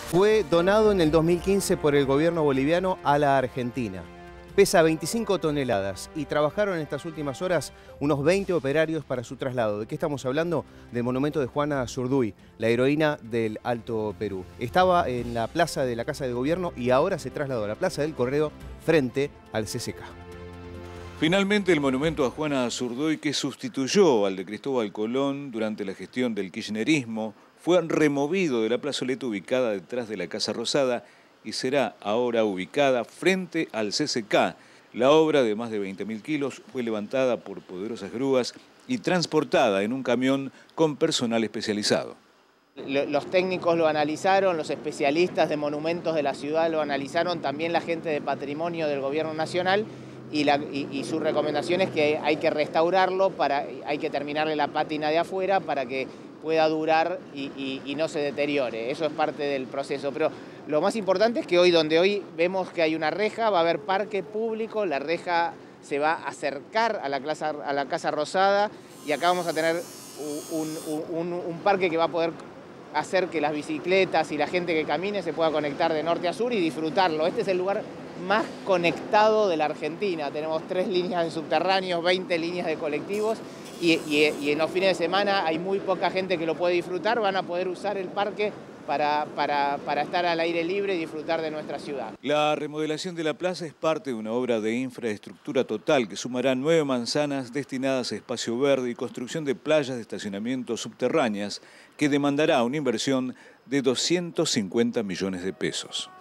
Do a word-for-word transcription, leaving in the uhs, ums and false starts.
Fue donado en el dos mil quince por el gobierno boliviano a la Argentina. Pesa veinticinco toneladas y trabajaron en estas últimas horas unos veinte operarios para su traslado. ¿De qué estamos hablando? Del monumento de Juana Zurduy, la heroína del Alto Perú. Estaba en la plaza de la Casa de Gobierno y ahora se trasladó a la Plaza del Correo frente al C C K. Finalmente, el monumento a Juana Zurduy, que sustituyó al de Cristóbal Colón durante la gestión del kirchnerismo, fue removido de la plazoleta ubicada detrás de la Casa Rosada y será ahora ubicada frente al C C K. La obra, de más de veinte mil kilos, fue levantada por poderosas grúas y transportada en un camión con personal especializado. Los técnicos lo analizaron, los especialistas de monumentos de la ciudad lo analizaron, también la gente de patrimonio del gobierno nacional, y, la, y, y su recomendación es que hay que restaurarlo, para, hay que terminarle la pátina de afuera para que pueda durar y, y, y no se deteriore. Eso es parte del proceso. Pero lo más importante es que hoy, donde hoy vemos que hay una reja, va a haber parque público, la reja se va a acercar a la, casa, a la Casa Rosada, y acá vamos a tener un, un, un, un parque que va a poder hacer que las bicicletas y la gente que camine se pueda conectar de norte a sur y disfrutarlo. Este es el lugar más conectado de la Argentina. Tenemos tres líneas de subterráneos, veinte líneas de colectivos, y, y, y en los fines de semana hay muy poca gente que lo puede disfrutar. Van a poder usar el parque para, para, para estar al aire libre y disfrutar de nuestra ciudad. La remodelación de la plaza es parte de una obra de infraestructura total que sumará nueve manzanas destinadas a espacio verde y construcción de playas de estacionamiento subterráneas que demandará una inversión de doscientos cincuenta millones de pesos.